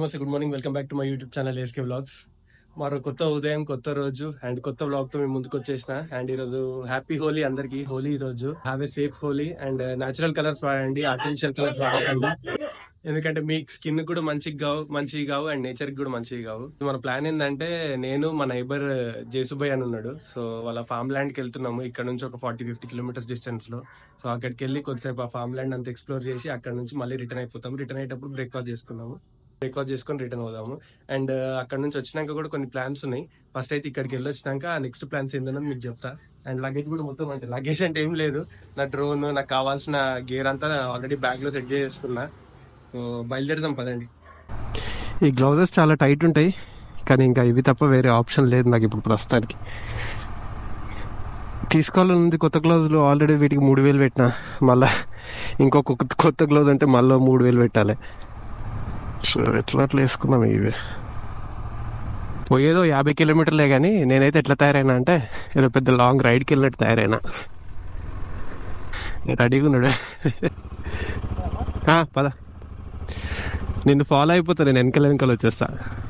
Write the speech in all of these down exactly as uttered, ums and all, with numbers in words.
నమస్తే, good morning, welcome back to my YouTube channel SK vlogs. మరో కొత్త ఉదయం, కొత్త రోజు అండ్ కొత్త వ్లాగ్ తో మేము ముందుకు వచ్చేసిన. అండ్ ఈ రోజు హ్యాపీ హోలీ అందరికి. హోలీ ఈ రోజు have a safe Holi. And natural colours వాడండి, ఆర్టిఫిషియల్ కలర్స్ వాడకండి. ఎందుకంటే మీ స్కిన్ కూడా మంచిగా కావు మంచిగా కావు అండ్ నేచర్ కూడా మంచిగా కావు. మన ప్లాన్ ఏంటంటే, నేను మా నైబర్ జేసుబాయ్ అని ఉన్నాడు. సో వాళ్ళ ఫామ్ ల్యాండ్ కి వెళ్తున్నాము ఇక్కడ నుంచి ఒక ఫార్టీ ఫిఫ్టీ కిలోమీటర్స్ డిస్టెన్స్ లో. సో అక్కడికి వెళ్ళి కొద్దిసేపు ఆ ఫామ్ ల్యాండ్ అంతా ఎక్స్ప్లోర్ చేసి అక్కడ నుంచి మళ్ళీ రిటర్న్ అయిపోతాము. రిటర్న్ అయ్యేటప్పుడు బ్రేక్ఫాస్ట్ చేసుకున్నాము బ్రేక్ఫాస్ట్ చేసుకొని రిటర్న్ అవుదాము. అండ్ అక్కడ నుంచి వచ్చినాక కూడా కొన్ని ప్లాన్స్ ఉన్నాయి. ఫస్ట్ అయితే ఇక్కడికి వెళ్ళి వచ్చినాక నెక్స్ట్ ప్లాన్స్ ఏంటన్నది మీకు చెప్తా. అండ్ లగేజ్ కూడా మొత్తం, అంటే లగేజ్ అంటే ఏం లేదు, నా డ్రోన్, నాకు కావాల్సిన గేర్ అంతా ఆల్రెడీ బ్యాగ్ లో సెట్ చేసుకున్నా. సో బయలుదేరుదాం పదండి. ఈ గ్లౌజెస్ చాలా టైట్ ఉంటాయి, కానీ ఇంకా ఇవి తప్ప వేరే ఆప్షన్ లేదు నాకు ఇప్పుడు ప్రస్తుతానికి. తీసుకోవాలనుంది కొత్త గ్లౌజులు, ఆల్రెడీ వీటికి మూడు వేలు పెట్టినా, మళ్ళీ ఇంకొక కొత్త గ్లౌజ్ అంటే మళ్ళీ మూడు వేలు పెట్టాలి. సో ఎట్లా అట్లా వేసుకున్నాం. ఇవి పోయేదో యాభై కిలోమీటర్లే, కానీ నేనైతే ఎట్లా తయారైనా అంటే ఏదో పెద్ద లాంగ్ రైడ్కి వెళ్ళినట్టు తయారైనా. రెడీగా ఉన్నాడు. పద, నిన్ను ఫాలో అయిపోతా, నేను వెనకాల వెనకాల వచ్చేస్తా.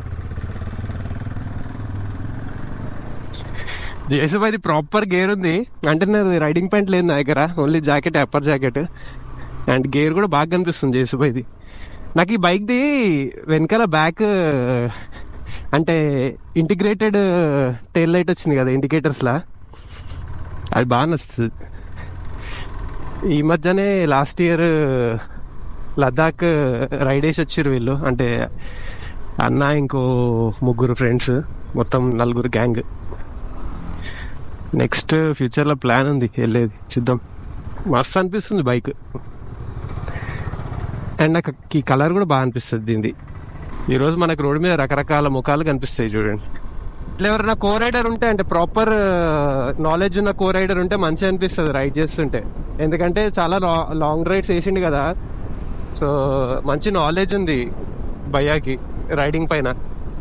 జేసుబాయిది ప్రాపర్ గేర్ ఉంది, అంటే నాది రైడింగ్ ప్యాంట్ లేదు నా దగ్గర, only jacket, upper jacket. And gear కూడా బాగా కనిపిస్తుంది జేసుబాయిది. నాకు ఈ బైక్ది వెనకాల బ్యాక్ అంటే ఇంటిగ్రేటెడ్ టెయిల్ లైట్ వచ్చింది కదా ఇండికేటర్స్లా, అది బాగా నచ్చుతుంది. ఈ మధ్యనే లాస్ట్ ఇయర్ లద్దాఖ్ రైడ్ వేసి వచ్చారు వీళ్ళు, అంటే అన్న ఇంకో ముగ్గురు ఫ్రెండ్స్, మొత్తం నలుగురు గ్యాంగ్. నెక్స్ట్ ఫ్యూచర్లో ప్లాన్ ఉంది వెళ్ళేది, చూద్దాం. మస్తు అనిపిస్తుంది బైక్, అండ్ నాకు ఈ కలర్ కూడా బాగా అనిపిస్తుంది దీనిది. ఈరోజు మనకు రోడ్డు మీద రకరకాల ముఖాలు కనిపిస్తాయి చూడండి. ఇట్లా ఎవరైనా కో రైడర్ ఉంటే, అంటే ప్రాపర్ నాలెడ్జ్ ఉన్న కో రైడర్ ఉంటే మంచిగా అనిపిస్తుంది రైడ్ చేస్తుంటే. ఎందుకంటే చాలా లాంగ్ రైడ్స్ వేసిండు కదా, సో మంచి నాలెడ్జ్ ఉంది భయ్యాకి రైడింగ్ పైన.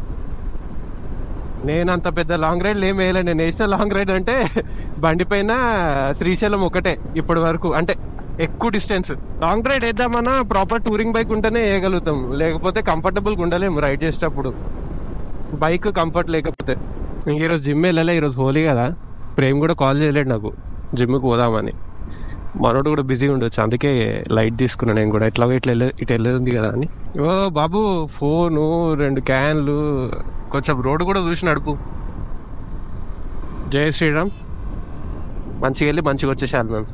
నేను అంత పెద్ద లాంగ్ రైడ్లు ఏం వేయలే. నేను వేసిన లాంగ్ రైడ్ అంటే బండి పైన శ్రీశైలం ఒకటే ఇప్పటి వరకు, అంటే ఎక్కువ డిస్టెన్స్. లాంగ్ రైడ్ వేద్దామన్నా ప్రాపర్ టూరింగ్ బైక్ ఉంటేనే వేయగలుగుతాం, లేకపోతే కంఫర్టబుల్గా ఉండలేము రైడ్ చేసేటప్పుడు, బైక్ కంఫర్ట్ లేకపోతే. ఈరోజు జిమ్ వెళ్ళలే, ఈరోజు హోలీ కదా. ప్రేమ్ కూడా కాల్ చేయలేడు నాకు జిమ్కి పోదామని, మనోడు కూడా బిజీ ఉండొచ్చు, అందుకే లైట్ తీసుకున్నాను నేను కూడా. ఎట్లాగో ఇట్లా వెళ్ళే ఇటు వెళ్ళేది కదా అని. ఓ బాబు, ఫోను, రెండు క్యాన్లు, కొంచెం రోడ్డు కూడా చూసి నడుపు. జై శ్రీరామ్. మంచిగా వెళ్ళి మంచిగా వచ్చేసాను మేము.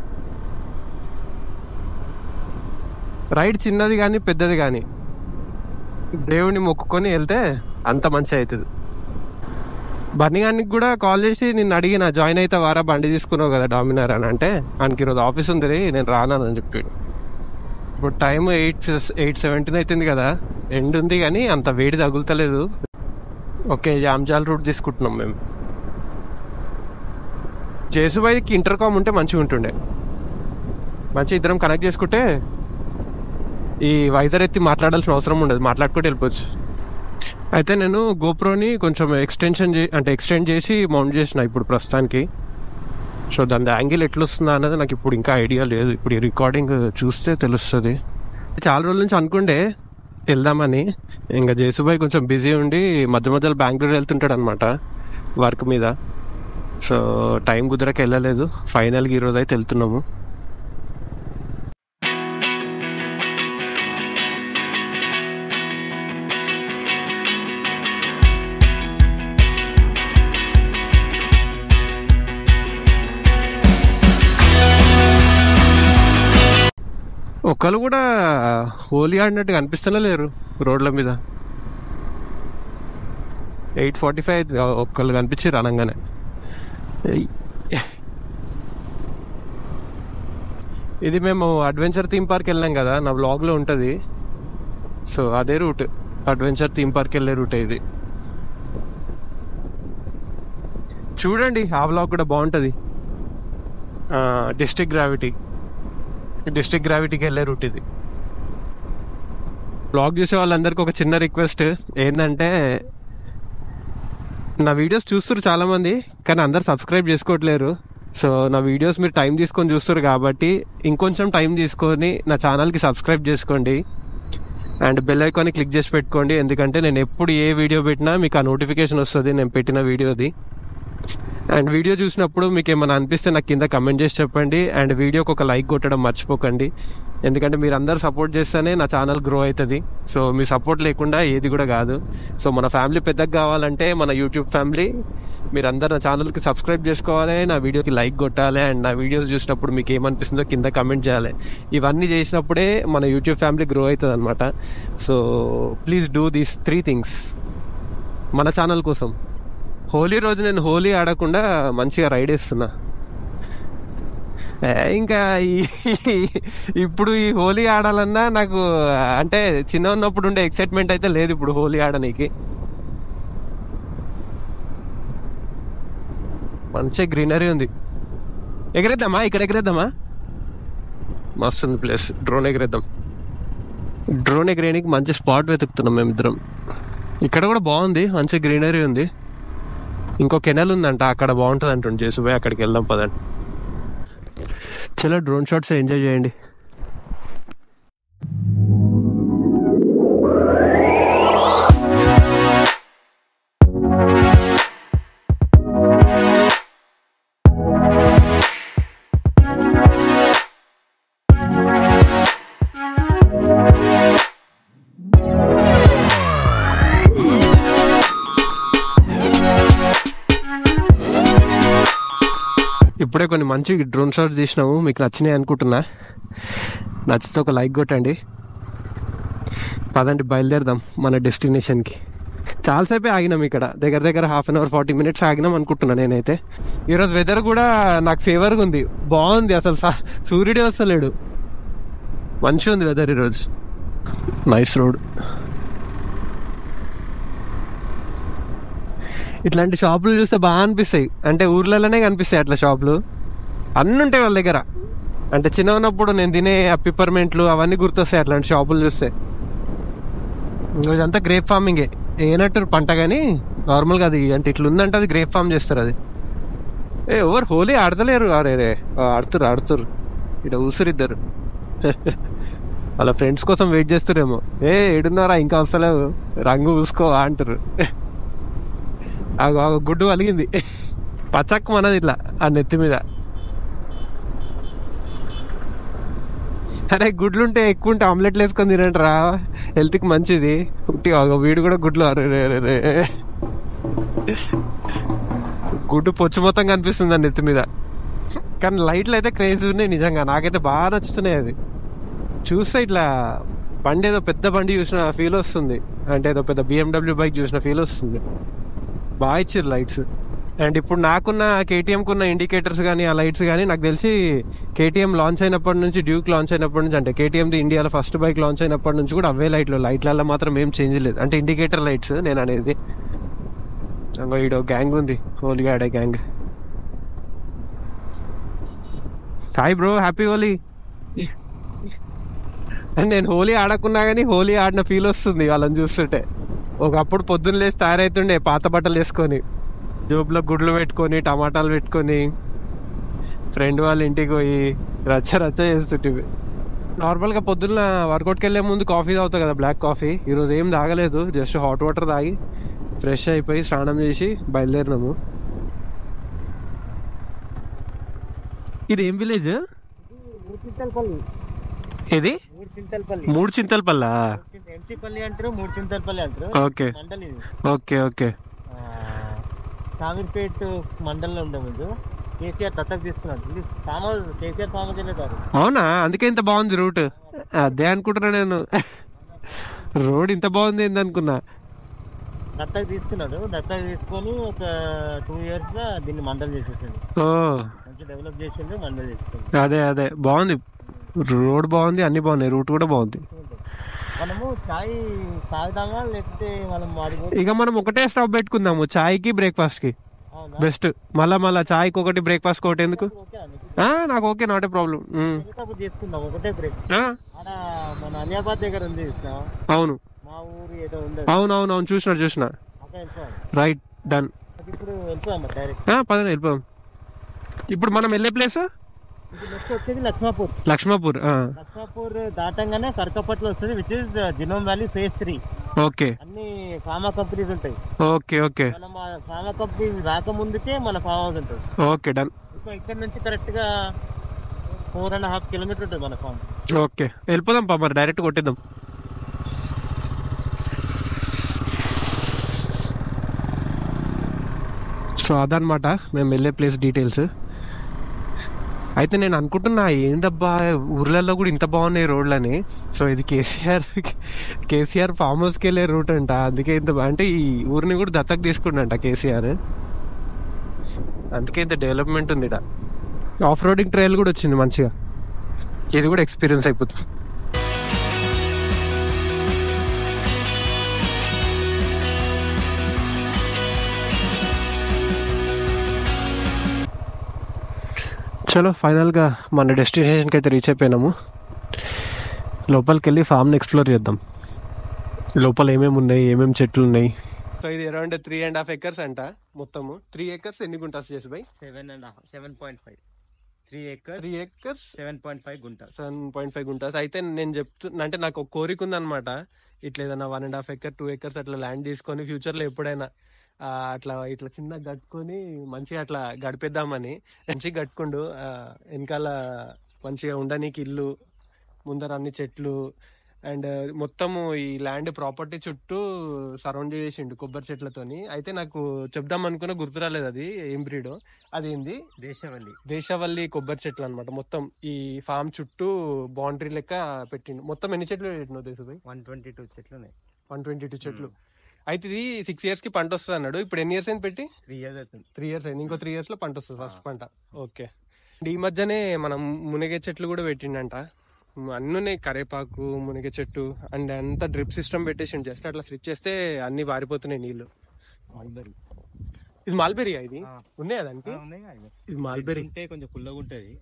రైడ్ చిన్నది కానీ పెద్దది కానీ దేవుడిని మొక్కుకొని వెళ్తే అంత మంచిగా అవుతుంది. బన్నీగానికి కూడా కాల్ చేసి నిన్ను అడిగిన, జాయిన్ అయితే వారా బండి తీసుకున్నావు కదా డామినార్ అని. అంటే ఆయనకి ఈరోజు ఆఫీస్ ఉంది, నేను రానని చెప్పాడు. ఇప్పుడు టైం ఎయిట్ ఎయిట్ సెవెంటీన్ అవుతుంది కదా, ఎండ్ ఉంది కానీ అంత వేడి తగులుతలేదు. ఓకే, జామ్జాల్ రూట్ తీసుకుంటున్నాం మేము. జేసుబాయికి ఇంటర్కామ్ ఉంటే మంచిగా ఉంటుండే, మంచి ఇద్దరం కనెక్ట్ చేసుకుంటే ఈ వైజర్ ఎత్తి మాట్లాడాల్సిన అవసరం ఉండదు, మాట్లాడుకుంటూ వెళ్ళిపోవచ్చు. అయితే నేను గోప్రోని కొంచెం ఎక్స్టెన్షన్ చే అంటే ఎక్స్టెండ్ చేసి మౌంట్ చేసిన ఇప్పుడు ప్రస్తుతానికి. సో దాని యాంగిల్ ఎట్లా వస్తుందా అన్నది నాకు ఇప్పుడు ఇంకా ఐడియా లేదు, ఇప్పుడు ఈ రికార్డింగ్ చూస్తే తెలుస్తుంది. చాలా రోజుల నుంచి అనుకుంటే వెళ్దామని, ఇంకా జేసుబాయ్ కొంచెం బిజీ ఉండి మధ్య మధ్యలో బెంగళూరు వెళ్తుంటాడు అనమాట వర్క్ మీద. సో టైం కుదరక వెళ్ళలేదు. ఫైనల్గా ఈరోజు అయితే వెళ్తున్నాము. ఒక్కరు కూడా హోలీ ఆడినట్టు కనిపిస్తూనే లేరు రోడ్ల మీద. ఎయిట్ ఫార్టీ ఫైవ్ ఒక్కళ్ళు కనిపించారు అనగానే. ఇది మేము అడ్వెంచర్ థీమ్ పార్క్ వెళ్ళినాం కదా, నా బ్లాగ్లో ఉంటుంది. సో అదే రూట్, అడ్వెంచర్ థీమ్ పార్క్ వెళ్ళే రూట్ ఇది. చూడండి, ఆ బ్లాగ్ కూడా బాగుంటుంది. డిస్ట్రిక్ట్ గ్రావిటీ డిస్ట్రిక్ట్ గ్రావిటీకి వెళ్ళే రూట్ ఇది. బ్లాగ్ చూసే వాళ్ళందరికీ ఒక చిన్న రిక్వెస్ట్ ఏంటంటే, నా వీడియోస్ చూస్తారు చాలామంది, కానీ అందరు సబ్స్క్రైబ్ చేసుకోవట్లేరు. సో నా వీడియోస్ మీరు టైం తీసుకొని చూస్తారు కాబట్టి ఇంకొంచెం టైం తీసుకొని నా ఛానల్కి సబ్స్క్రైబ్ చేసుకోండి. అండ్ బెల్ ఐకాన్ని క్లిక్ చేసి పెట్టుకోండి, ఎందుకంటే నేను ఎప్పుడు ఏ వీడియో పెట్టినా మీకు ఆ నోటిఫికేషన్ వస్తుంది నేను పెట్టిన వీడియోది. అండ్ వీడియో చూసినప్పుడు మీకు ఏమైనా అనిపిస్తే నాకు కింద కమెంట్ చేసి చెప్పండి. అండ్ వీడియోకి ఒక లైక్ కొట్టడం మర్చిపోకండి, ఎందుకంటే మీరు అందరు సపోర్ట్ చేస్తేనే నా ఛానల్ గ్రో అవుతుంది. సో మీ సపోర్ట్ లేకుండా ఏది కూడా కాదు. సో మన ఫ్యామిలీ పెద్దగా కావాలంటే, మన యూట్యూబ్ ఫ్యామిలీ, మీరు అందరు నా ఛానల్కి సబ్స్క్రైబ్ చేసుకోవాలి, నా వీడియోకి లైక్ కొట్టాలి, అండ్ నా వీడియోస్ చూసినప్పుడు మీకు ఏమనిపిస్తుందో కింద కమెంట్ చేయాలి. ఇవన్నీ చేసినప్పుడే మన యూట్యూబ్ ఫ్యామిలీ గ్రో అవుతుంది అనమాట. So please do these three things మన ఛానల్ కోసం. హోలీ రోజు నేను హోలీ ఆడకుండా మంచిగా రైడ్ వేస్తున్నా. ఇంకా ఇప్పుడు ఈ హోలీ ఆడాలన్నా నాకు అంటే చిన్న ఉన్నప్పుడు ఉండే ఎక్సైట్మెంట్ అయితే లేదు ఇప్పుడు హోలీ ఆడడానికి. మంచి గ్రీనరీ ఉంది. ఎగరేద్దామా? ఇక్కడ ఎగరేద్దామా? మస్తు ఉంది ప్లేస్. డ్రోన్ ఎగరేద్దాం. డ్రోన్ ఎగరేయడానికి మంచి స్పాట్ వెతుకుతున్నాం మేమిద్దరం. ఇక్కడ కూడా బాగుంది, మంచి గ్రీనరీ ఉంది. ఇంకో కెనల్ ఉందంట, అక్కడ బాగుంటుంది అంటుండే చేసుపోయి అక్కడికి వెళ్దాం పదండి. చలో డ్రోన్ షాట్స్ ఎంజాయ్ చేయండి. ఇప్పుడే కొన్ని మంచి డ్రోన్ షాట్స్ తీసినాము, మీకు నచ్చినాయి అనుకుంటున్నా. నచ్చితే ఒక లైక్ కొట్టండి. పదండి బయలుదేరదాం మన డెస్టినేషన్కి. చాలాసేపే ఆగినాం ఇక్కడ, దగ్గర దగ్గర half an hour forty minutes ఆగినాం అనుకుంటున్నా నేనైతే. ఈరోజు వెదర్ కూడా నాకు ఫేవర్గా ఉంది, బాగుంది. అసలు సూర్యుడే వస్తలేడు, మంచిగా ఉంది వెదర్ ఈరోజు. Nice road. ఇట్లాంటి షాపులు చూస్తే బాగా అనిపిస్తాయి, అంటే ఊర్లలోనే కనిపిస్తాయి అట్లా షాపులు. అన్నీ ఉంటాయి వాళ్ళ దగ్గర. అంటే చిన్న ఉన్నప్పుడు నేను తినే ఆ పిప్పర్మెంట్లు అవన్నీ గుర్తొస్తాయి అట్లాంటి షాపులు చూస్తే. ఇదంతా గ్రేప్ ఫార్మింగే, ఏనట్టు పంట కానీ నార్మల్గా అది అంటే ఇట్లా ఉందంటే అది గ్రేప్ ఫార్మ్ చేస్తారు. అది ఏ ఎవరు హోలీ ఆడతలేరు, అరే రే ఆడుతురు ఆడుతురు ఇట ఊసురిద్దరు. వాళ్ళ ఫ్రెండ్స్ కోసం వెయిట్ చేస్తారేమో. ఏ ఏడున్నారా ఇంకా వస్తలేవు, రంగు పూసుకో అంటారు. గుడ్డు అలిగింది పచ్చక్క మనది ఇట్లా ఆ నెత్తి మీద. అరే గుడ్లుంటే ఎక్కువ ఉంటే ఆమ్లెట్లు వేసుకొని తినంటారా, హెల్త్కి మంచిది. వీడు కూడా గుడ్లు అరే గుడ్డు పొచ్చు మొత్తం కనిపిస్తుంది ఆ నెత్తి మీద. కానీ లైట్లు అయితే క్రేజీ ఉన్నాయి నిజంగా, నాకైతే బాగా నచ్చుతున్నాయి. అది చూస్తే ఇట్లా బండి ఏదో పెద్ద బండి చూసిన ఫీల్ వస్తుంది, అంటే ఏదో పెద్ద బిఎండబ్ల్యూ బైక్ చూసిన ఫీల్ వస్తుంది. బాగా ఇచ్చారు లైట్స్. అండ్ ఇప్పుడు నాకున్న కేటీఎంకున్న ఇండికేటర్స్ కానీ ఆ లైట్స్ కానీ నాకు తెలిసి కేటీఎం లాంచ్ అయినప్పటి నుంచి, డ్యూక్ లాంచ్ అయినప్పటి నుంచి, అంటే కేటీఎంది ఇండియాలో ఫస్ట్ బైక్ లాంచ్ అయినప్పటి నుంచి కూడా అవే లైట్లు. లైట్లలో మాత్రం ఏం చేంజ్ లేదు, అంటే ఇండికేటర్ లైట్స్ నేను అనేది. ఈడో గ్యాంగ్ ఉంది, హోలీ ఆడే gang. Hi bro, happy Holi. నేను హోలీ ఆడకున్నా కానీ హోలీ ఆడిన ఫీల్ వస్తుంది వాళ్ళని చూస్తుంటే. ఒకప్పుడు పొద్దున్న లేచి తయారవుతుండే పాత బట్టలు వేసుకొని, జోబులో గుడ్లు పెట్టుకొని, టమాటాలు పెట్టుకొని, ఫ్రెండ్ వాళ్ళ ఇంటికి పోయి రచ్చ రచ్చ చేస్తుంటే. నార్మల్గా పొద్దున్న వర్కౌట్కి వెళ్ళే ముందు కాఫీ తాగుతా కదా, బ్లాక్ కాఫీ. ఈరోజు ఏం తాగలేదు, జస్ట్ హాట్ వాటర్ తాగి ఫ్రెష్ అయిపోయి స్నానం చేసి బయలుదేరినాము. ఇది ఏం విలేజ్? ఇది మూడు చింతలపల్లి అంటారు, మూడు చింతలపల్లి అంటారు. Okay okay okay. కామిర్పేట్ మండలంలో ఉండే ముందు కేసీఆర్ దత్తకు తీసుకున్నాడు. Farmhouse KCR farmhouse. అవునా, అందుకే ఇంత బాగుంది రూట్. అదే అనుకుంటున్నా నేను, రోడ్ ఇంత బాగుంది ఏంది అనుకున్నా. దత్తకు తీసుకున్నాడు, దత్తకు తీసుకొని ఒక టూ ఇయర్స్ గా దీన్ని మండల్ చేసేసాడు. ఓ మంచి డెవలప్ చేసిండు, మండల్ చేసేసాడు. అదే అదే బాగుంది, రోడ్ బాగుంది, అన్ని బాగున్నాయి, రూట్ కూడా బాగుంది. మనము చాయ్ తాగుదామా లేకపోతే మనం మాడిపోయి ఇక మనం ఒకటే స్టాప్ పెట్టుకుందాము, చాయ్ కి బ్రేక్ఫాస్ట్ కి బెస్ట్. మళ్ళా మళ్ళా చాయ్కి ఒకటి బ్రేక్ఫాస్ట్ ఒకటి ఎందుకు? నాకు ఓకే, నాట్ ఏ ప్రాబ్లం. చేసుకుందాం ఒకటే బ్రేక్. మన అలియాబాద్ దగ్గర ఉంది, అవును మా ఊరు ఏదో ఉంది. అవును అవును అవును చూసిన చూసిన. Right, done. ఇప్పుడు వెళ్ళిపోదాం డైరెక్ట్. పదండి వెళ్ళిపోదాం. ఇప్పుడు మనం వెళ్ళే ప్లేస్ నెక్స్ట్ వచ్చేది లక్ష్మాపూర్. లక్ష్మాపూర్ లక్ష్మాపూర్ దాటంగానే కరకపట్ల వస్తుంది, which is Genome Valley phase three. Okay అన్ని ఫార్మా కంపెనీస్ ఉంటాయి. ఓకే ఓకే మనం ఫార్మా కంపెనీ రాకముందుకే మన ఫామ్ హౌస్ ఉంటుంది. Okay done. సో ఇక్కడ నుంచి కరెక్ట్ గా ఫోర్ అండ్ హాఫ్ కిలోమీటర్ ఉంటుంది మన ఫామ్. ఓకే వెళ్ళిపోదాం పా మరి, డైరెక్ట్ కొట్టేద్దాం. సో అదనమాట మేము వెళ్ళే ప్లేస్ డీటెయిల్స్. అయితే నేను అనుకుంటున్నా ఏందబ్బా ఊర్లలో కూడా ఇంత బాగున్నాయి రోడ్లని. సో ఇది కేసీఆర్ కేసీఆర్ ఫామ్ హౌస్కి వెళ్ళే రూట్ అంట, అందుకే ఇంత అంటే ఈ ఊరిని కూడా దత్తకు తీసుకుంటంట కేసీఆర్, అందుకే ఇంత డెవలప్మెంట్ ఉంది ఇక్కడ. ఆఫ్ రోడింగ్ ట్రైల్ కూడా వచ్చింది మంచిగా, ఇది కూడా ఎక్స్పీరియన్స్ అయిపోతుంది. చలో ఫైనల్గా మన డెస్టినేషన్కి అయితే రీచ్ అయిపోయినాము. లోపలికి వెళ్ళి ఫామ్ని ఎక్స్ప్లోర్ చేద్దాం, లోపల ఏమేమి ఉన్నాయి, ఏమేమి చెట్లు ఉన్నాయి. సో ఇది around three and half acres అంట మొత్తము. త్రీ ఎకర్స్ ఎన్ని గుంటాస్ చేసి బై? Seven and half seven point five three acre three acres seven point five guntas seven point five guntas. అయితే నేను చెప్తున్నా అంటే నాకు ఒక కోరిక ఉందన్నమాట, ఇట్లా ఏదైనా one and half acre two acres అట్లా ల్యాండ్ తీసుకొని ఫ్యూచర్లో ఎప్పుడైనా అట్లా ఇట్లా చిన్న కట్టుకొని మంచిగా అట్లా గడిపేద్దామని. మంచిగా కట్టుకుండు వెనకాల మంచిగా ఉండనీకి ఇల్లు, ముందర అన్ని చెట్లు అండ్ మొత్తము ఈ ల్యాండ్ ప్రాపర్టీ చుట్టూ సరౌండ్ చేసిండు కొబ్బరి చెట్లతోని. అయితే నాకు చెప్దాం అనుకున్నా గుర్తు రాలేదు అది ఏం బ్రీడో. అదేంది? దేశవల్లి. దేశవల్లి కొబ్బరి చెట్లు అనమాట. మొత్తం ఈ ఫామ్ చుట్టూ బౌండరీ లెక్క పెట్టిండు. మొత్తం ఎన్ని చెట్లు పెట్టినావు దేశభాయ్? వన్ ట్వంటీ టూ చెట్లు వన్ ట్వంటీ టూ చెట్లు. అయితే ఇది సిక్స్ ఇయర్స్ కి పంట వస్తుంది అన్నాడు. ఇప్పుడు ఎన్ని ఇయర్స్ అయింది పెట్టి? త్రీ ఇయర్స్ అవుతుంది. త్రీ ఇయర్స్ అయింది, ఇంకో త్రీ ఇయర్స్ లో పంట వస్తుంది ఫస్ట్ పంట. ఓకే. ఈ మధ్యనే మనం మునిగే చెట్లు కూడా పెట్టిండంట. అన్నీ కరేపాకు, మునిగే చెట్టు అండ్ అంతా డ్రిప్ సిస్టమ్ పెట్టేసి జస్ట్ అట్లా స్విచ్ చేస్తే అన్ని వారిపోతున్నాయి నీళ్లు. మాల్బెరీ. ఇది మాల్బెరీ ఇది ఉన్నాయా దానికి? ఇది మాల్బెరీ ఉంటే కొంచెం పుల్లగా ఉంటుంది.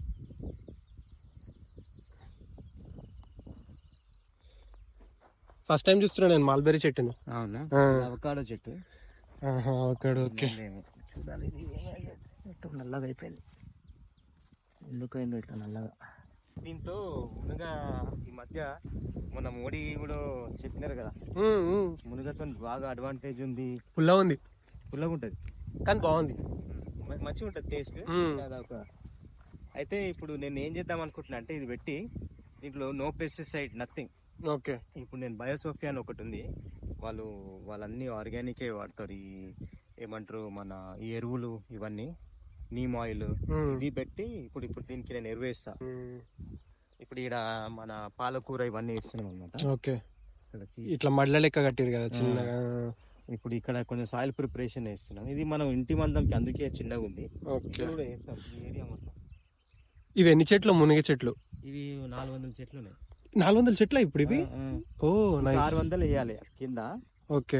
ఫస్ట్ టైం చూస్తున్నా నేను మాల్బెరీ చెట్టును. అవునా? అవకాడో చెట్టు. అవకాడో. ఓకే. చూడాలి నల్లగా అయిపోయింది, ఎందుకైందో ఇట్లా నల్లగా. దీంతో మునగ ఈ మధ్య మన మోడీ కూడా చెప్పినారు కదా, మునగతో బాగా అడ్వాంటేజ్ ఉంది. పుల్లగా ఉంది, పుల్లగా ఉంటుంది కానీ బాగుంది, మంచిగా ఉంటుంది టేస్ట్. అదొక అయితే ఇప్పుడు నేను ఏం చేద్దాం అనుకుంటున్నా అంటే ఇది పెట్టి దీంట్లో నో పెస్టిసైడ్ నథింగ్. ఓకే. ఇప్పుడు నేను బయోసోఫియా అని ఒకటి ఉంది, వాళ్ళు వాళ్ళన్నీ ఆర్గానికే వాడతారు. ఈ ఏమంటారు మన ఈ ఎరువులు ఇవన్నీ, నీమ్ ఆయిల్ ఇది పెట్టి ఇప్పుడు ఇప్పుడు దీనికి నేను ఎరువు వేస్తా. ఇప్పుడు ఇక్కడ మన పాలకూర ఇవన్నీ వేస్తున్నాం అనమాట. ఓకే. ఇట్లా మడ్ల లెక్క కట్టారు కదా చిన్నగా. ఇప్పుడు ఇక్కడ కొంచెం సాయిల్ ప్రిపరేషన్ వేస్తున్నాం. ఇది మనం ఇంటి మందంకి అందుకే చిన్నగా ఉంది. ఓకే. వేస్తాం ఈ ఏరియా మొత్తం. ఇవి ఎన్ని చెట్లు? మునిగే చెట్లు ఇవి నాలుగు వందల చెట్లు ఉన్నాయి. నాలుగు వందల చెట్ల ఇప్పుడు ఇవి? ఓ ఆరు వందలు వేయాలి కింద. ఓకే.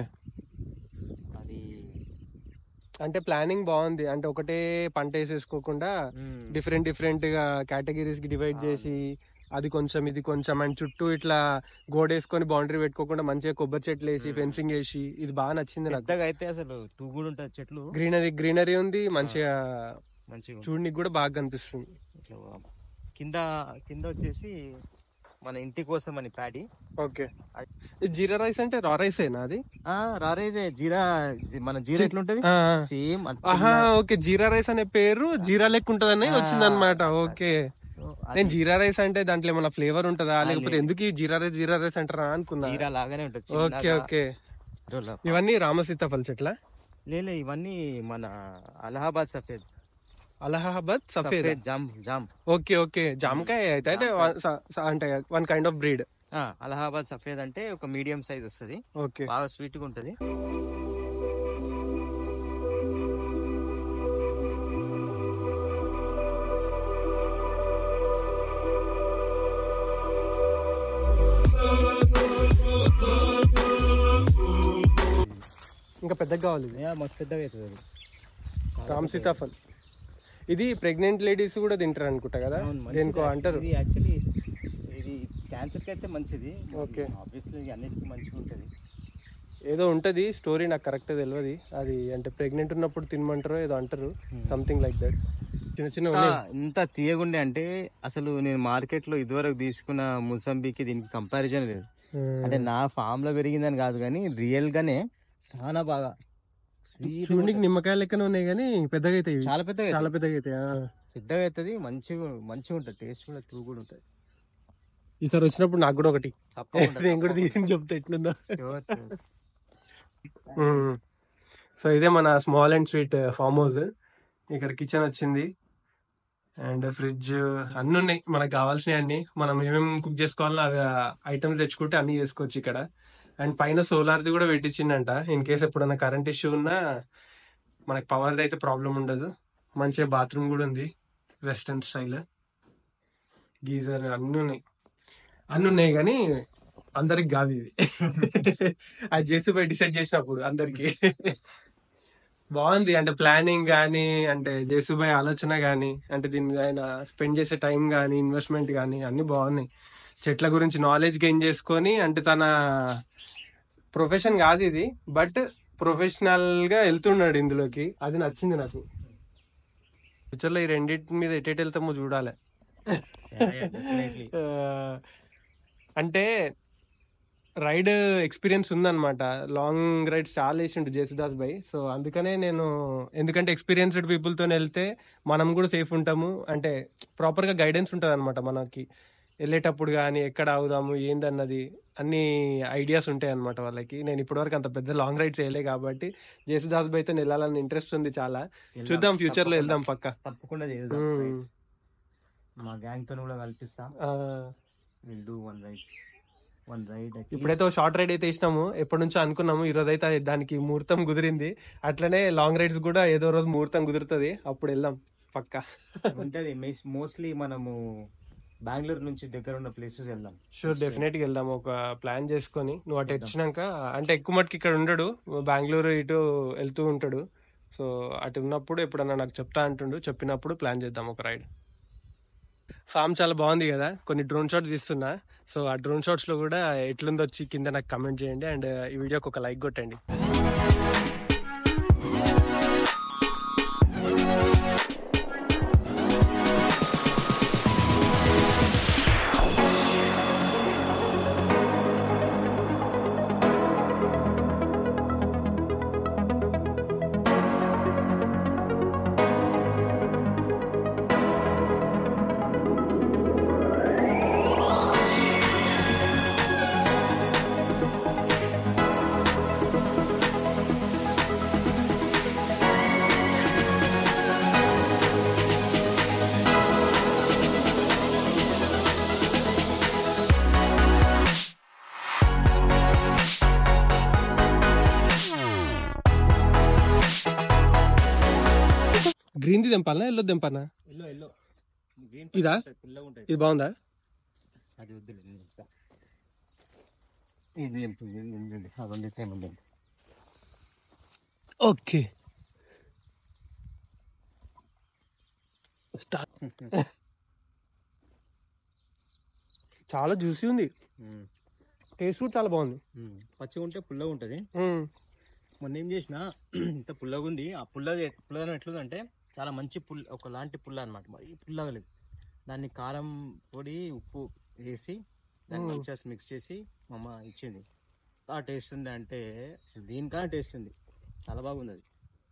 అది అంటే ప్లానింగ్ బాగుంది. అంటే ఒకటే పంట వేసేసుకోకుండా డిఫరెంట్ డిఫరెంట్ గా కేటగిరీస్ కి డివైడ్ చేసి అది కొంచెం ఇది కొంచెం అండ్ చుట్టూ ఇట్లా గోడేసుకొని బౌండరీ పెట్టుకోకుండా మంచిగా కొబ్బరి చెట్లు వేసి ఫెన్సింగ్ వేసి ఇది బాగా నచ్చింది నాకు. అయితే అసలు టూ కూడా ఉంటుంది చెట్లు, గ్రీనరీ గ్రీనరీ ఉంది మంచిగా, మంచిగా చూడనికి కూడా బాగా కనిపిస్తుంది. కింద కింద వచ్చేసి మన ఇంటి కోసం అని ప్యాడీ. ఓకే. జీరా రైస్ అంటే రా రైస్ ఏనా అది? రా రైస్ జీరా, మన జీరా ఎట్లుంటది సేమ్. ఓకే. జీరా రైస్ అనే పేరు జీరా లెక్క ఉంటదని వచ్చింది అనమాట. ఓకే. నేను జీరా రైస్ అంటే దాంట్లో ఏమైనా ఫ్లేవర్ ఉంటదా లేకపోతే ఎందుకు జీరా రైస్ జీరా రైస్ అంటారా అనుకున్నా. జీరా లాగానే ఉంటది. ఓకే. ఓకే. ఇవన్నీ రామసీతాఫల్ చెట్ల? లేలే, ఇవన్నీ మన అలహాబాద్ సఫేద్. అలహాబాద్ సఫేద్ జామ్ జామ్. ఓకే. ఓకే. జామకాయ అయితే అంటే one kind of breed. Allahabad Safed అంటే ఒక మీడియం సైజ్ వస్తుంది. ఓకే. బాగా స్వీట్ గా ఉంటది. ఇంకా పెద్దగా కావాలి, మస్తు పెద్దగా అవుతుంది. రామ్ సీతాఫల్ ఇది ప్రెగ్నెంట్ లేడీస్ కూడా తింటారు అనుకుంటా కదా, దేనికో అంటారు. ఇది యాక్చువల్లీ ఇది క్యాన్సర్ కి అయితే మంచిది. ఓకే. ఆబ్వియస్లీ అన్నిటికీ మంచిగా ఉంటది. ఏదో ఉంటది స్టోరీ నాకు కరెక్ట్ తెలియదు అది, అంటే ప్రెగ్నెంట్ ఉన్నప్పుడు తినమంటారో ఏదో అంటారు, సంథింగ్ లైక్ దట్. చిన్న చిన్న ఇంత తీయగుండే అంటే అసలు నేను మార్కెట్ లో ఇదివరకు తీసుకున్న ముసంబికి దీనికి కంపారిజన్ లేదు. అంటే నా ఫామ్ లో పెరిగిందని కాదు కానీ రియల్ గానే చాలా బాగా చూడడానికి నిమ్మకాయ లెక్కనే ఉన్నాయి కానీ పెద్దగా అవుతాయి, చాలా పెద్దగా చాలా పెద్దగా అవుతాయి. పెద్దగా అవుతుంది, మంచిగా మంచిగా ఉంటుంది, టేస్ట్ కూడా తూ కూడా ఉంటుంది. ఈసారి వచ్చినప్పుడు నాకు కూడా ఒకటి నేను కూడా తీసి చెప్తా ఎట్లుందో. సో ఇదే మన small and sweet farmhouse. ఇక్కడ కిచెన్ వచ్చింది అండ్ ఫ్రిడ్జ్ అన్ని ఉన్నాయి, మనకు కావాల్సినవి అన్ని. మనం ఏమేమి కుక్ చేసుకోవాలో అవి ఐటమ్స్ తెచ్చుకుంటే అన్ని చేసుకోవచ్చు ఇక్కడ. అండ్ పైన సోలార్ది కూడా పెట్టించిందంట, ఇన్ కేస్ ఎప్పుడన్నా కరెంట్ ఇష్యూ ఉన్నా మనకి పవర్ది అయితే ప్రాబ్లం ఉండదు. మంచిగా బాత్రూమ్ కూడా ఉంది, వెస్టర్న్ స్టైల్, గీజర్ అన్ని ఉన్నాయి. అన్ని ఉన్నాయి కానీ అందరికి కాదు ఇది. అది చేసి పోయి డిసైడ్ చేసినప్పుడు అందరికి బాగుంది. అంటే ప్లానింగ్ కానీ, అంటే జేసుబాయ్ ఆలోచన కానీ, అంటే దీని మీద ఆయన స్పెండ్ చేసే టైం కానీ, ఇన్వెస్ట్మెంట్ కానీ అన్ని బాగున్నాయి. చెట్ల గురించి నాలెడ్జ్ గెయిన్ చేసుకొని, అంటే తన ప్రొఫెషన్ కాదు ఇది, బట్ ప్రొఫెషనల్ గా వెళ్తున్నాడు ఇందులోకి. అది నచ్చింది నాకు. ఫ్యూచర్ లో ఈ రెండింటి మీద ఎటెట్ వెళ్తామో చూడాలి. అంటే రైడ్ ఎక్స్పీరియన్స్ ఉందన్నమాట, లాంగ్ రైడ్స్ చాలా వేసిండు జేసుదాస్ భాయ్. సో అందుకనే నేను, ఎందుకంటే ఎక్స్పీరియన్స్డ్ పీపుల్తో వెళ్తే మనం కూడా సేఫ్ ఉంటాము, అంటే ప్రాపర్గా గైడెన్స్ ఉంటుంది అనమాట మనకి. వెళ్ళేటప్పుడు కానీ ఎక్కడ అవుదాము ఏందన్నది అన్ని ఐడియాస్ ఉంటాయి అనమాట వాళ్ళకి. నేను ఇప్పటివరకు అంత పెద్ద లాంగ్ రైడ్స్ వేయలే కాబట్టి జేసుదాస్ భాయ్తో వెళ్ళాలని ఇంట్రెస్ట్ ఉంది చాలా. చూద్దాం ఫ్యూచర్ లో వెళ్దాం పక్క, తప్పకుండా. మా గ్యాంగ్ తో కూడా కల్పిస్తా, విల్ డు వన్ రైడ్స్. ఇప్పుడైతే షార్ట్ రైడ్ అయితే ఇచ్చినాము, ఎప్పటి నుంచో అనుకున్నాము, ఈ రోజు అయితే దానికి ముహూర్తం కుదిరింది. అట్లనే లాంగ్ రైడ్స్ కూడా ఏదో రోజు ముహూర్తం కుదురుతుంది, అప్పుడు వెళ్దాం పక్కా. ఉంటది మోస్ట్లీ మనము బెంగళూరు నుంచి దగ్గర ఉన్న ప్లేసెస్ వెళ్దాం. షూర్, డెఫినెట్ గా వెళ్దాం. ఒక ప్లాన్ చేసుకొని నువ్వు అటు వచ్చినాక, అంటే ఎక్కువ మటుకు ఇక్కడ ఉండడు, బెంగళూరు ఇటు వెళ్తూ ఉంటాడు. సో అటు ఉన్నప్పుడు ఎప్పుడన్నా నాకు చెప్తా అంటుండు, చెప్పినప్పుడు ప్లాన్ చేద్దాం ఒక రైడ్. ఫామ్ చాలా బాగుంది కదా, కొన్ని డ్రోన్ షాట్స్ తీస్తున్నా. సో ఆ డ్రోన్ షాట్స్ లో కూడా ఎట్లుందో వచ్చి కింద నాకు కమెంట్ చేయండి, అండ్ ఈ వీడియోకి ఒక లైక్ కొట్టండి. గ్రీన్ది తెంపాలనా ఎల్లో తెంపాలనా? ఎల్లో ఎల్లో ఇదా? ఇది బాగుందా? అది వద్దులే, ఇది ఓకే చాలా జ్యూసీ ఉంది, టేస్ట్ కూడా చాలా బాగుంది. పచ్చిగా ఉంటే పుల్లగా ఉంటుంది. మొన్న ఏం చేసిన ఇంత పుల్లగా ఉంది, ఆ పుల్ల పుల్లగా ఎట్లుందంటే చాలా మంచి పుల్ల, ఒకలాంటి పుల్ల అనమాట, మరి పుల్లగా లేదు. దాన్ని కారం పొడి ఉప్పు వేసి దాన్ని మంచిగా మిక్స్ చేసి మా అమ్మ ఇచ్చింది. ఆ టేస్ట్ ఉంది అంటే దీనికన్నా టేస్ట్ ఉంది, చాలా బాగుంది అది.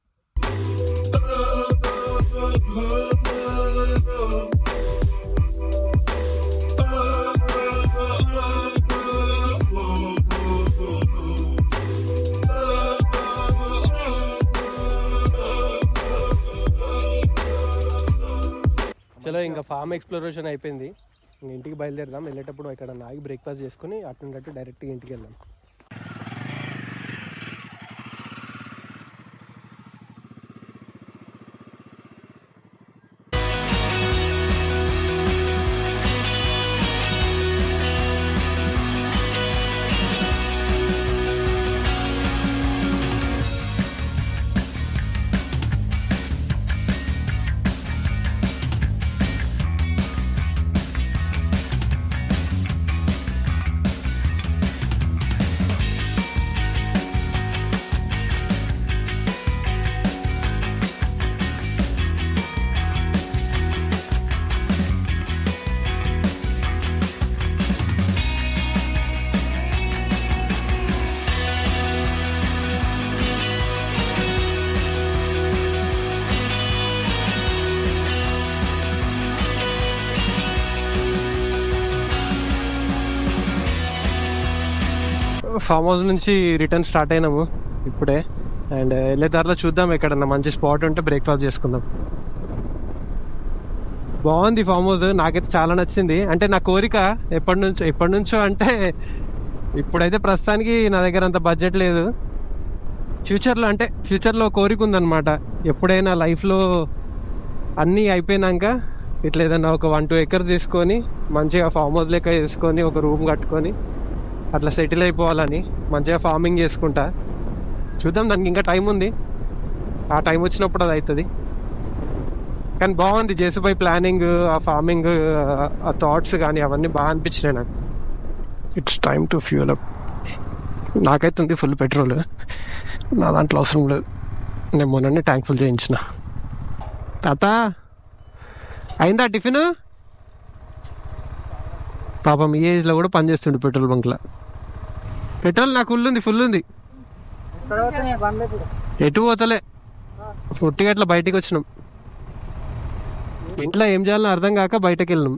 చలో ఇంకా ఫామ్ ఎక్స్ప్లోరేషన్ అయిపోయింది, ఇంటికి బయలుదేరదాం. వెళ్ళేటప్పుడు ఇక్కడ నాగి బ్రేక్ఫాస్ట్ చేసుకుని అటు అటు డైరెక్ట్గా ఇంటికి వెళ్దాం. ఫామ్ హౌస్ నుంచి రిటర్న్ స్టార్ట్ అయినాము ఇప్పుడే. అండ్ వెళ్ళే దారిలో చూద్దాం ఎక్కడన్నా మంచి స్పాట్ ఉంటే బ్రేక్ఫాస్ట్ చేసుకుందాం. బాగుంది ఫామ్ హౌస్, నాకైతే చాలా నచ్చింది. అంటే నా కోరిక ఎప్పటి నుంచో ఎప్పటి నుంచో అంటే ఇప్పుడైతే ప్రస్తుతానికి నా దగ్గర అంత బడ్జెట్ లేదు. ఫ్యూచర్లో అంటే ఫ్యూచర్లో కోరిక ఉందన్నమాట. ఎప్పుడైనా లైఫ్లో అన్నీ అయిపోయినాక ఇట్లా ఏదైనా ఒక వన్ టూ ఎకర్స్ తీసుకొని మంచిగా ఫామ్ హౌస్ లెక్క వేసుకొని ఒక రూమ్ కట్టుకొని అట్లా సెటిల్ అయిపోవాలని, మంచిగా ఫార్మింగ్ చేసుకుంటా. చూద్దాం, దానికి ఇంకా టైం ఉంది. ఆ టైం వచ్చినప్పుడు అది అవుతుంది. కానీ బాగుంది జేసీబీ ప్లానింగ్, ఆ ఫార్మింగ్, ఆ థాట్స్ కానీ అవన్నీ బాగా అనిపించినాయి నాకు. It's time to fuel up. నాకైతే ఉంది ఫుల్ పెట్రోల్, నా దాంట్లో అవసరం లేదు. నేను మొన్ననే ట్యాంక్ ఫుల్ చేయించిన. తాత అయిందా టిఫిన్? పాపం ఈ ఏజ్లో కూడా పనిచేస్తుండే పెట్రోల్ బంక్లో. పెట్రోల్ నాకు ఫుల్ ఉంది, ఫుల్ ఉంది. ఎటు పోతలే, ఒట్టిగా అట్లా బయటికి వచ్చినాం. ఇంట్లో ఏం చేయాలో అర్థం కాక బయటకు వెళ్ళినాం.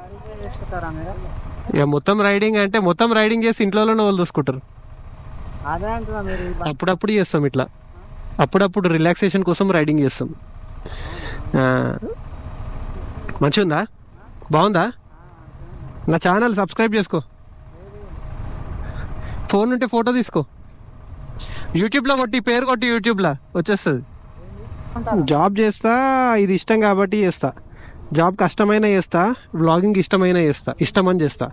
ఇక మొత్తం రైడింగ్ అంటే మొత్తం రైడింగ్ చేసి ఇంట్లోనే వాళ్ళు చూసుకుంటారు. అప్పుడప్పుడు చేస్తాం ఇట్లా, అప్పుడప్పుడు రిలాక్సేషన్ కోసం రైడింగ్ చేస్తాం. మంచిగుందా? బాగుందా? నా ఛానల్ సబ్స్క్రైబ్ చేసుకో. ఫోన్ ఉంటే ఫోటో తీసుకో, యూట్యూబ్లో కొట్టి పేరు కొట్టి యూట్యూబ్లో వచ్చేస్తుంది. జాబ్ చేస్తా, ఇది ఇష్టం కాబట్టి చేస్తా. జాబ్ కష్టమైన చేస్తా, వ్లాగింగ్ ఇష్టమైన చేస్తా, ఇష్టమని చేస్తా.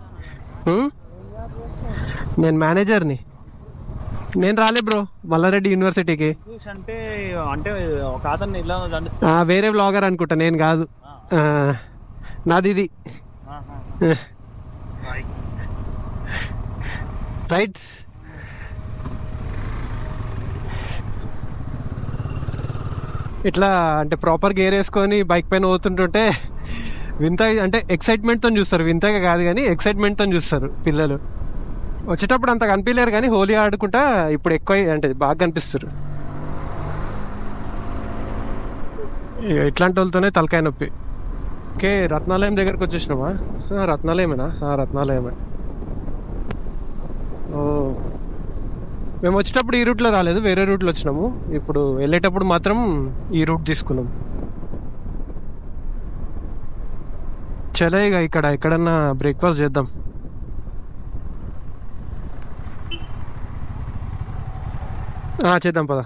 నేను మేనేజర్ని. నేను రాలే బ్రో మల్లారెడ్డి యూనివర్సిటీకి. అంటే అంటే ఒక అతను ఇలా వేరే వ్లాగర్ అనుకుంటా, నేను కాదు. నాది ఇది రైట్. ఇట్లా అంటే ప్రాపర్ గేర్ వేసుకొని బైక్ పైన పోతుంటుంటే వింత, అంటే ఎక్సైట్మెంట్తో చూస్తారు. వింతగా కాదు కానీ ఎక్సైట్మెంట్తో చూస్తారు పిల్లలు. వచ్చేటప్పుడు అంత కనిపించలేరు కానీ హోలీ ఆడుకుంటా ఇప్పుడు ఎక్కువ అంటే బాగా కనిపిస్తారు. ఇట్లాంటి వాళ్ళతోనే తలకాయ నొప్పి. ఓకే, రత్నాలయం దగ్గరకు వచ్చేసినామా? రత్నాలయమేనా? రత్నాలయమే. ఓ, మేము వచ్చేటప్పుడు ఈ రూట్లో రాలేదు, వేరే రూట్లో వచ్చినాము. ఇప్పుడు వెళ్ళేటప్పుడు మాత్రం ఈ రూట్ తీసుకున్నాం. చలే ఇక ఇక్కడ ఎక్కడన్నా బ్రేక్ఫాస్ట్ చేద్దాం. చేద్దాం పద.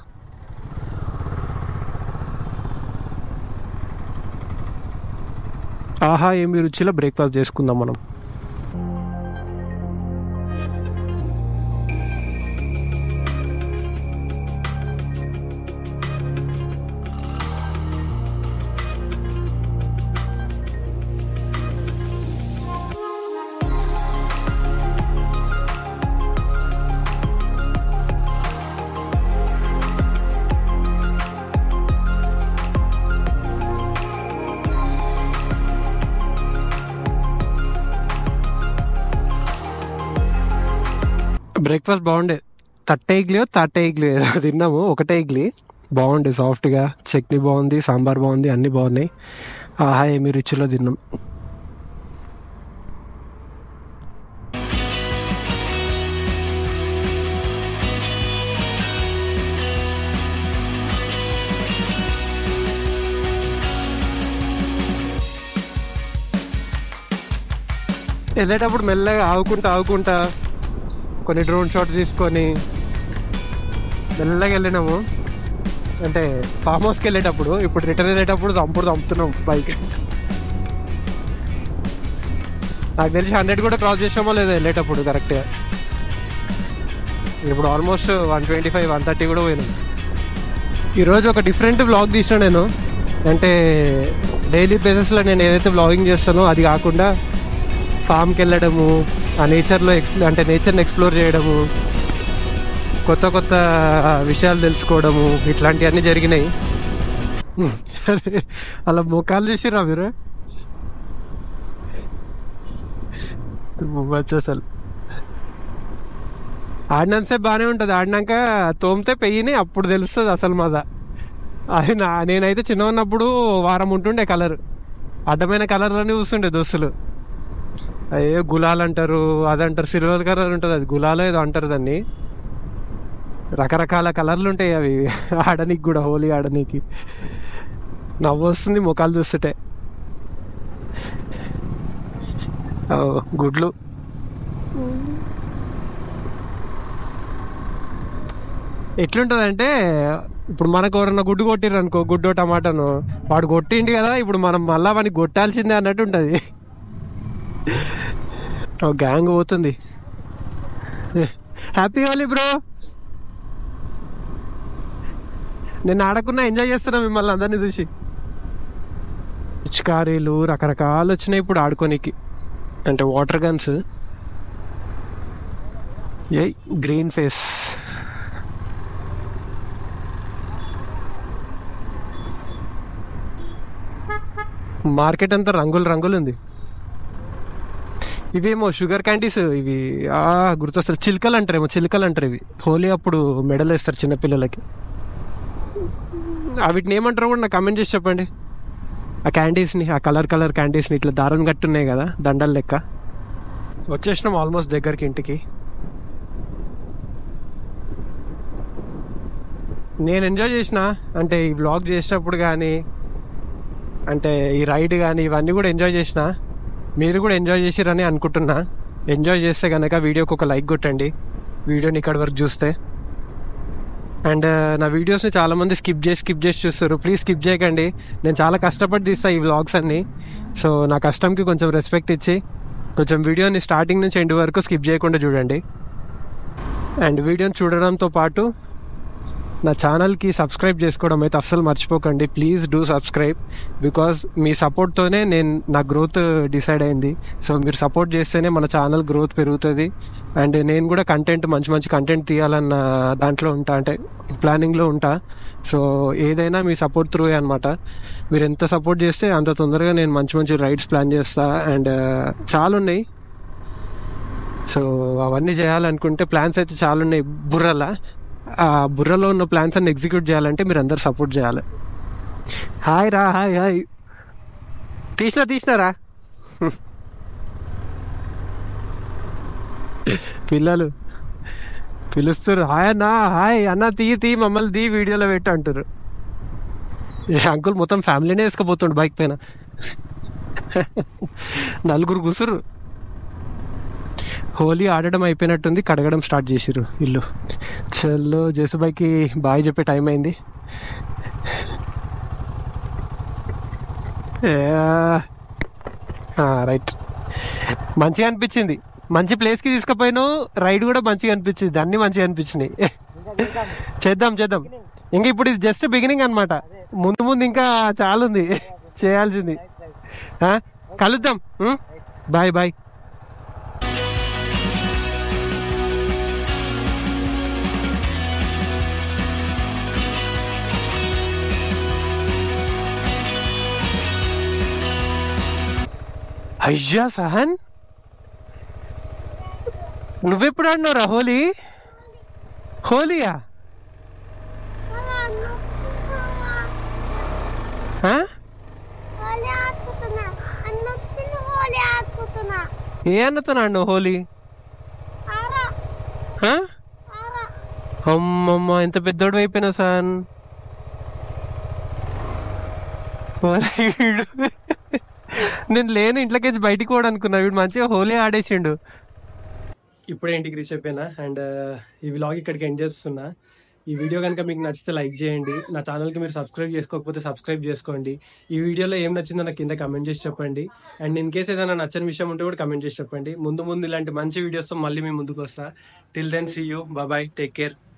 ఆహా ఏమి రుచిలో బ్రేక్ఫాస్ట్ చేసుకుందాం మనం. బ్రేక్ఫాస్ట్ బాగుండే. తట్టే ఇడ్లీయో తట్టే ఇడ్లీ ఏదో తిన్నాము. ఒకటే ఇడ్లీ బాగుండే, సాఫ్ట్గా, చట్నీ బాగుంది, సాంబార్ బాగుంది, అన్నీ బాగున్నాయి. ఆహా ఏమి రుచిలో తిన్నాం. వెళ్ళేటప్పుడు మెల్లగా ఆవుకుంటా ఆవుకుంటా కొన్ని డ్రోన్ షాట్స్ తీసుకొని మెల్లగా వెళ్ళినాము. అంటే ఫామ్ హౌస్కి వెళ్ళేటప్పుడు, ఇప్పుడు రిటర్న్ వెళ్ళేటప్పుడు చంపుడు చంపుతున్నాం బైక్. నాకు తెలిసి హండ్రెడ్ కూడా క్రాస్ చేసామో లేదో వెళ్ళేటప్పుడు కరెక్ట్గా. ఇప్పుడు almost one twenty five one thirty కూడా పోయినాం. ఈరోజు ఒక డిఫరెంట్ వ్లాగ్ తీసిన నేను. అంటే డైలీ బేసిస్లో నేను ఏదైతే వ్లాగింగ్ చేస్తానో అది కాకుండా ఫామ్కి వెళ్ళడము, ఆ నేచర్లో ఎక్స్ప్లో అంటే నేచర్ని ఎక్స్ప్లోర్ చేయడము, కొత్త కొత్త విషయాలు తెలుసుకోవడము, ఇట్లాంటివన్నీ జరిగినాయి. అలా ముఖాలు చూసిరా మీరు? అసలు ఆడినంతసేపు బాగానే ఉంటుంది, ఆడినాక తోమితే పెయ్యిని అప్పుడు తెలుస్తుంది అసలు మజా. అది నా నేనైతే చిన్న ఉన్నప్పుడు వారం ఉంటుండే కలర్, అడ్డమైన కలర్లన్నీ చూస్తుండే దోస్తులు. అయ్యో గులాల్ అంటారు, అదంటారు, సిల్వర్ కలర్ ఉంటుంది, అది గులాలో ఏదో అంటారు దాన్ని. రకరకాల కలర్లు ఉంటాయి అవి ఆడనీకి కూడా, హోలీ ఆడనీకి. నవ్వు వస్తుంది ముఖాలు చూస్తుంటే. ఓ, గుడ్లు. ఎట్లుంటదంటే ఇప్పుడు మనకు ఎవరన్నా గుడ్డు కొట్టిర్రు అనుకో, గుడ్డో టమాటాను, వాడు కొట్టిండి కదా, ఇప్పుడు మనం మళ్ళా వానికి కొట్టాల్సిందే అన్నట్టు ఉంటుంది. ఓ గ్యాంగ్ పోతుంది. Happy Holi bro. నేను ఆడకున్నా ఎంజాయ్ చేస్తున్నా మిమ్మల్ని అందరినీ చూసి. పిచ్కారీలు రకరకాలు వచ్చినాయి ఇప్పుడు ఆడుకోనికి, అంటే water guns. A green face. Market అంతా రంగులు రంగులు ఉంది. ఇవేమో షుగర్ క్యాండీస్ ఇవి. ఆ గుర్తొస్తారు, చిలుకలు అంటారేమో, చిలుకలు అంటారు ఇవి. హోలీ అప్పుడు మెడల్ వేస్తారు చిన్నపిల్లలకి. వీటిని ఏమంటారో కూడా నాకు కమెంట్ చేసి చెప్పండి. ఆ క్యాండీస్ని, ఆ కలర్ కలర్ క్యాండీస్ని ఇట్లా దారం కట్టున్నాయి కదా, దండలు లెక్క. వచ్చేసినాం ఆల్మోస్ట్ దగ్గరికి, ఇంటికి. నేను ఎంజాయ్ చేసిన, అంటే ఈ వ్లాగ్ చేసేటప్పుడు కానీ, అంటే ఈ రైడ్ కానీ, ఇవన్నీ కూడా ఎంజాయ్ చేసిన. మీరు కూడా ఎంజాయ్ చేసిరని అనుకుంటున్నా. ఎంజాయ్ చేస్తే కనుక వీడియోకి ఒక లైక్ కొట్టండి, వీడియోని ఇక్కడ వరకు చూస్తే. అండ్ నా వీడియోస్ని చాలామంది స్కిప్ చేసి స్కిప్ చేసి చూస్తారు. ప్లీజ్ స్కిప్ చేయకండి, నేను చాలా కష్టపడి తీస్తాను ఈ వ్లాగ్స్ అన్నీ. సో నా కష్టంకి కొంచెం రెస్పెక్ట్ ఇచ్చి కొంచెం వీడియోని స్టార్టింగ్ నుంచి ఎండ్ వరకు స్కిప్ చేయకుండా చూడండి. అండ్ వీడియోని చూడడంతో పాటు నా ఛానల్కి సబ్స్క్రైబ్ చేసుకోవడం అయితే అస్సలు మర్చిపోకండి. ప్లీజ్ డూ సబ్స్క్రైబ్, బికాజ్ మీ సపోర్ట్తోనే నేను నా గ్రోత్ డిసైడ్ అయింది. సో మీరు సపోర్ట్ చేస్తేనే మన ఛానల్ గ్రోత్ పెరుగుతుంది. అండ్ నేను కూడా కంటెంట్, మంచి మంచి కంటెంట్ తీయాలన్న దాంట్లో ఉంటా, అంటే ప్లానింగ్లో ఉంటా. సో ఏదైనా మీ సపోర్ట్ త్రూ అనమాట. మీరు ఎంత సపోర్ట్ చేస్తే అంత తొందరగా నేను మంచి మంచి రైడ్స్ ప్లాన్ చేస్తా. అండ్ చాలా ఉన్నాయి, సో అవన్నీ చేయాలనుకుంటే ప్లాన్స్ అయితే చాలా ఉన్నాయి బుర్రలా. ఆ బుర్రలో ఉన్న ప్లాన్స్ అన్ని ఎగ్జిక్యూట్ చేయాలంటే మీరు అందరు సపోర్ట్ చేయాలి. హాయ్ రా, హాయ్ హాయ్. తీసినా తీసినారా పిల్లలు పిలుస్తారు. హాయ్ అన్నా, హాయ్ అన్న, తీ తీ మమ్మల్ని తీ వీడియోలో పెట్టి అంటారు. అంకుల్ మొత్తం ఫ్యామిలీనే వేసుకుపోతుండు బైక్ పైన. నలుగురు కూసురు. హోలీ ఆడడం అయిపోయినట్టుంది, కడగడం స్టార్ట్ చేసిర్రు ఇల్లు. చల్లో జేసుబాయికి బాయ్ చెప్పే టైం అయింది. రైట్, మంచిగా అనిపించింది. మంచి ప్లేస్కి తీసుకుపోయినావు, రైడ్ కూడా మంచిగా అనిపించింది, అన్నీ మంచిగా అనిపించినాయి. చేద్దాం చేద్దాం. ఇంకా ఇప్పుడు ఇది జస్ట్ బిగినింగ్ అనమాట, ముందు ముందు ఇంకా చాలా ఉంది చేయాల్సింది. కలుద్దాం, బాయ్ బాయ్. అయ్యా సహన్, నువ్వెప్పుడు ఆడినావురా హోలీ? హోలీయా? ఏ అన్నతో ఆడినావు హోలీ? అమ్మమ్మ, ఎంత పెద్దోడు అయిపోయినావు సహన్. నేను లేను, ఇంట్లోకి బయటికి పోవడం అనుకున్నా, వీడు మంచిగా హోలీ ఆడేసిండు. ఇప్పుడే ఇంటికి రీచ్ అయిపోయినా. అండ్ ఈ వ్లాగ్ ఇక్కడికి ఎండ్ చేస్తున్నా. ఈ వీడియో కనుక మీకు నచ్చితే లైక్ చేయండి. నా ఛానల్కి మీరు సబ్స్క్రైబ్ చేసుకోకపోతే సబ్స్క్రైబ్ చేసుకోండి. ఈ వీడియోలో ఏం నచ్చిందో నాకు కింద కమెంట్ చేసి చెప్పండి. అండ్ ఇన్ కేస్ ఏదైనా నచ్చని విషయం ఉంటే కూడా కమెంట్ చేసి చెప్పండి. ముందు ముందు ఇలాంటి మంచి వీడియోస్తో మళ్ళీ మీ ముందుకు వస్తా. Till then see you, bye, take care.